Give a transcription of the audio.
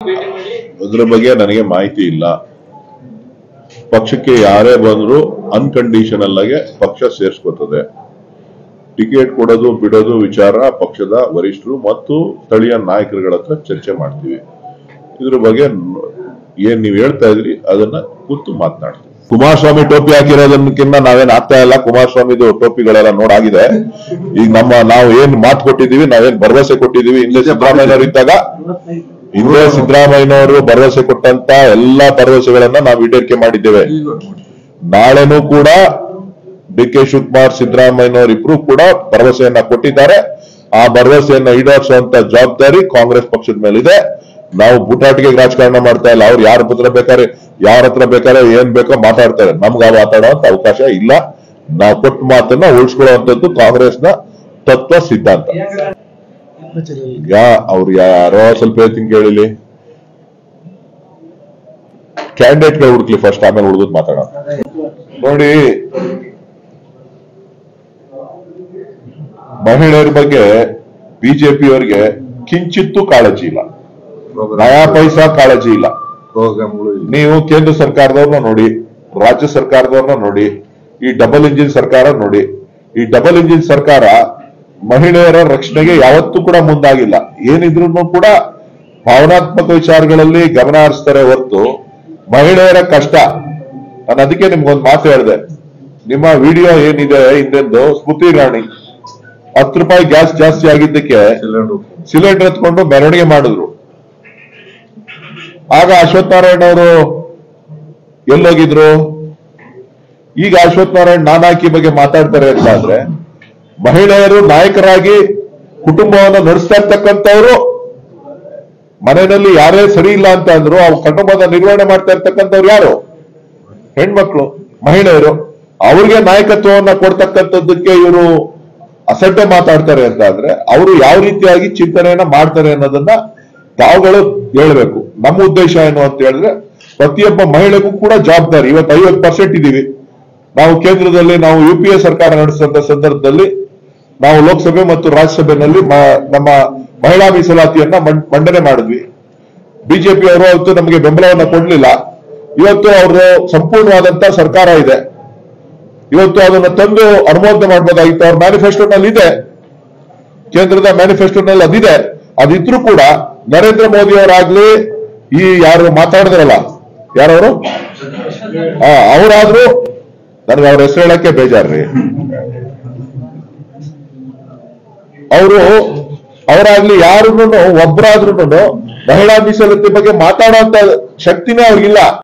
ಅದರ ಬಗ್ಗೆ ನನಗೆ ಮಾಹಿತಿ ಇಲ್ಲ. ಪಕ್ಷಕ್ಕೆ ಯಾರೇ ಬಂದ್ರು ಅನ್ಕಂಡೀಷನಲ್ ಆಗಿ ಪಕ್ಷ ಸೇರಿಸ್ಕೊತದೆ. ಟಿಕೆಟ್ ಕೊಡೋದು ಬಿಡೋದು ವಿಚಾರ ಪಕ್ಷದ ವರಿಷ್ಠರು ಮತ್ತು ಸ್ಥಳೀಯ ನಾಯಕರುಗಳ ಹತ್ರ ಚರ್ಚೆ ಮಾಡ್ತೀವಿ. ಇದ್ರ ಬಗ್ಗೆ ಏನ್ ನೀವು ಹೇಳ್ತಾ ಇದ್ರಿ ಅದನ್ನ ಕೂತು ಮಾತನಾಡ್ತೀವಿ. ಕುಮಾರಸ್ವಾಮಿ ಟೋಪಿ ಹಾಕಿರೋದಕ್ಕಿಂತ ನಾವೇನ್ ಆಗ್ತಾ ಇಲ್ಲ. ಕುಮಾರಸ್ವಾಮಿದು ಟೋಪಿಗಳೆಲ್ಲ ನೋಡಾಗಿದೆ. ಈಗ ನಾವು ಏನ್ ಮಾತು ಕೊಟ್ಟಿದೀವಿ, ನಾವೇನ್ ಭರವಸೆ ಕೊಟ್ಟಿದೀವಿ, ಹಿಂದೆ ಸಿದ್ದರಾಮಯ್ಯನವರು ಇದ್ದಾಗ ಸಿದ್ದರಾಮಯ್ಯನವರು ಭರವಸೆ ಕೊಟ್ಟಂತ ಎಲ್ಲಾ ಭರವಸೆಗಳನ್ನ ನಾವು ಈಡೇರಿಕೆ ಮಾಡಿದ್ದೇವೆ. ನಾಳೆನೂ ಕೂಡ ಡಿ ಕೆ ಶಿವಕುಮಾರ್ ಸಿದ್ದರಾಮಯ್ಯನವರು ಇಬ್ರು ಕೂಡ ಭರವಸೆಯನ್ನ ಕೊಟ್ಟಿದ್ದಾರೆ. ಆ ಭರವಸೆಯನ್ನ ಈಡೇರಿಸುವಂತ ಜವಾಬ್ದಾರಿ ಕಾಂಗ್ರೆಸ್ ಪಕ್ಷದ ಮೇಲಿದೆ. ನಾವು ಬೂಟಾಟಿಗೆ ರಾಜಕಾರಣ ಮಾಡ್ತಾ ಇಲ್ಲ. ಅವ್ರು ಯಾರ ಹತ್ರ ಬೇಕಾದ್ರೆ ಏನ್ ಬೇಕೋ ಮಾತಾಡ್ತಾರೆ. ನಮ್ಗೆ ಮಾತಾಡುವಂತ ಅವಕಾಶ ಇಲ್ಲ. ನಾವು ಕೊಟ್ಟ ಮಾತನ್ನ ಉಳಿಸ್ಕೊಳ್ಳುವಂತದ್ದು ಕಾಂಗ್ರೆಸ್ನ ತತ್ವ ಸಿದ್ಧಾಂತ. ಅವ್ರು ಯಾರೋ ಸ್ವಲ್ಪ ಹೇಳ್ತೀನಿ ಕೇಳಿಲಿ. ಕ್ಯಾಂಡಿಡೇಟ್ ಗಳು ಹುಡುಕ್ಲಿ ಫಸ್ಟ್, ಆಮೇಲೆ ಉಳಿದ್ ಮಾತಾಡೋಣ. ನೋಡಿ, ಮಹಿಳೆಯರ ಬಗ್ಗೆ ಬಿಜೆಪಿಯವರಿಗೆ ಕಿಂಚಿತ್ತೂ ಕಾಳಜಿ ಇಲ್ಲ, ನಯಾ ಪೈಸಾ ಕಾಳಜಿ ಇಲ್ಲ. ನೀವು ಕೇಂದ್ರ ಸರ್ಕಾರದವ್ರನ್ನ ನೋಡಿ, ರಾಜ್ಯ ಸರ್ಕಾರದವ್ರನ್ನ ನೋಡಿ, ಈ ಡಬಲ್ ಇಂಜಿನ್ ಸರ್ಕಾರ ನೋಡಿ. ಈ ಡಬಲ್ ಇಂಜಿನ್ ಸರ್ಕಾರ ಮಹಿಳೆಯರ ರಕ್ಷಣೆಗೆ ಯಾವತ್ತೂ ಕೂಡ ಮುಂದಾಗಿಲ್ಲ. ಏನಿದ್ರು ಕೂಡ ಭಾವನಾತ್ಮಕ ವಿಚಾರಗಳಲ್ಲಿ ಗಮನ ಹರಿಸ್ತಾರೆ ಹೊರತು ಮಹಿಳೆಯರ ಕಷ್ಟ. ನಾನು ಅದಕ್ಕೆ ನಿಮ್ಗೊಂದು ಮಾತು ಹೇಳಿದೆ. ನಿಮ್ಮ ವಿಡಿಯೋ ಏನಿದೆ ಹಿಂದೆಂದು ಸ್ಮೃತಿ ಇರಾನಿ 10 ರೂಪಾಯಿ ಗ್ಯಾಸ್ ಜಾಸ್ತಿ ಆಗಿದ್ದಕ್ಕೆ ಸಿಲಿಂಡರ್ ಎತ್ಕೊಂಡು ಮೆರವಣಿಗೆ ಮಾಡಿದ್ರು. ಆಗ ಅಶ್ವಥ್ ನಾರಾಯಣ ಅವರು ಎಲ್ಲೋಗಿದ್ರು? ಈಗ ಅಶ್ವಥ್ ನಾರಾಯಣ ನಾನಾಕಿ ಬಗ್ಗೆ ಮಾತಾಡ್ತಾರೆ ಅಂತ ಆದ್ರೆ, ಮಹಿಳೆಯರು ನಾಯಕರಾಗಿ ಕುಟುಂಬವನ್ನು ನಡೆಸ್ತಾ ಇರ್ತಕ್ಕಂಥವ್ರು, ಮನೆಯಲ್ಲಿ ಯಾರೇ ಸರಿ ಇಲ್ಲ ಅಂತ ಅಂದ್ರು ಅವ್ರ ಕುಟುಂಬದ ನಿರ್ವಹಣೆ ಮಾಡ್ತಾ ಇರ್ತಕ್ಕಂಥವ್ರು ಯಾರು? ಹೆಣ್ಮಕ್ಳು, ಮಹಿಳೆಯರು. ಅವ್ರಿಗೆ ನಾಯಕತ್ವವನ್ನ ಕೊಡ್ತಕ್ಕಂಥದ್ದಕ್ಕೆ ಇವರು ಅಸಡ್ಡೆ ಮಾತಾಡ್ತಾರೆ ಅಂತ ಅಂದ್ರೆ ಅವರು ಯಾವ ರೀತಿಯಾಗಿ ಚಿಂತನೆಯನ್ನ ಮಾಡ್ತಾರೆ ಅನ್ನೋದನ್ನ ತಾವುಗಳು ಹೇಳ್ಬೇಕು. ನಮ್ಮ ಉದ್ದೇಶ ಏನು ಅಂತ ಹೇಳಿದ್ರೆ, ಪ್ರತಿಯೊಬ್ಬ ಮಹಿಳೆಗೂ ಕೂಡ ಜವಾಬ್ದಾರಿ. ಇವತ್ತು 50% ಇದೀವಿ ನಾವು. ಕೇಂದ್ರದಲ್ಲಿ ನಾವು UPA ಸರ್ಕಾರ ನಡೆಸಿದಂತ ಸಂದರ್ಭದಲ್ಲಿ ನಾವು ಲೋಕಸಭೆ ಮತ್ತು ರಾಜ್ಯಸಭೆಯಲ್ಲಿ ನಮ್ಮ ಮಹಿಳಾ ಮೀಸಲಾತಿಯನ್ನ ಮಂಡನೆ ಮಾಡಿದ್ವಿ. ಬಿಜೆಪಿ ಅವರು ಅವತ್ತು ನಮಗೆ ಬೆಂಬಲವನ್ನ ಕೊಡ್ಲಿಲ್ಲ. ಇವತ್ತು ಅವರು ಸಂಪೂರ್ಣವಾದಂತ ಸರ್ಕಾರ ಇದೆ. ಇವತ್ತು ಅದನ್ನ ತಂದು ಅನುಮೋದನೆ ಮಾಡಬಹುದಾಗಿತ್ತು. ಅವ್ರ ಮ್ಯಾನಿಫೆಸ್ಟೋನಲ್ಲಿ ಇದೆ, ಕೇಂದ್ರದ ಮ್ಯಾನಿಫೆಸ್ಟೋನಲ್ಲಿ ಅದಿದೆ. ಅದಿದ್ರು ಕೂಡ ನರೇಂದ್ರ ಮೋದಿ ಅವರಾಗ್ಲಿ, ಈ ಯಾರು ಮಾತಾಡಿದ್ರಲ್ಲ ಯಾರವರು, ಅವರಾದ್ರೂ ನನಗೆ ಅವ್ರ ಹೆಸರು ಹೇಳಕ್ಕೆ ಬೇಜಾರ್ರಿ. ಅವರಾಗ್ಲಿ ಯಾರು ಒಬ್ಬರಾದ್ರೂ ಮಹಿಳಾ ಮೀಸಲಾತಿ ಬಗ್ಗೆ ಮಾತಾಡುವಂತ ಶಕ್ತಿನೇ ಅವ್ರಿಗಿಲ್ಲ.